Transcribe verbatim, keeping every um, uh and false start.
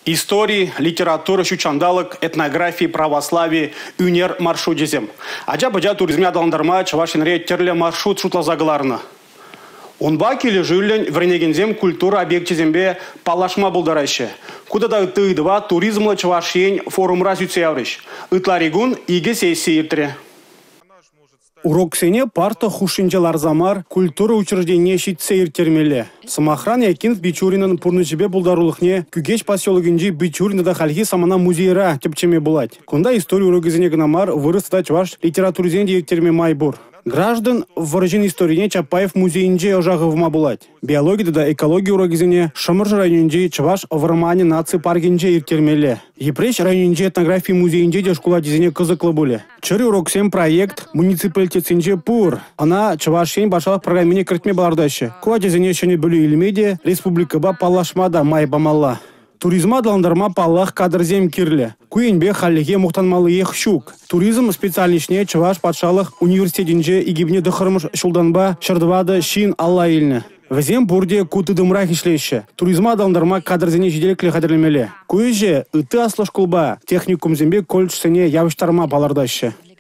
Истории, литература, шучандалык, этнографии, православие, үнер маршрут дезем. Аджа-баджа туризме адаландарма чавашинре терле маршрут шутлазагларны. Онба келі жүлін вренегензем культура объектизембе палашма булдараще. Куда-да тыдыва туризмлы чавашен форум развития. Итларигун иге сессии иртре. Урок сене парта хушинчалар замар культура учреждения щитсейр термеле. Самохран якин в Бичуринын пурнычебе булдарулыхне күгеш поселогинжи Бичуринда хальги самана музейра тепчеме булать. Кунда историю урогизене гнамар вырыста чваш литературизен директерме майбур. Граждан выражен историне Чапаев музейинже ожагывма булать. Биология да экология урогизене Шамырж районинже чваш вармане нации паргинже иртермеле. Епреш районинже этнографии музейинже дешкула дизене кызыклы буле. Чыры уроксем проект муниципалитетинже пур. Она чавашен башалах программине кыртме балардаща. Куа дизене шене бүлі илмеде республикаба палашмада май бамалла. Туризма даландарма паллах кадрзем кирле. Куинбе халлиге мухтанмалы ех щук. Туризм специальничне чаваш патшалых университетинже игибне дыхырмыш шулданба шырдвады шин алла илне. Везем бурде куты дымрах ишлеще. Туризма даландарма кадрзене жиделекле хадрлемеле. Куиже ыты аслыш кулба техникум зембе кольчсене явыштарма балардаща.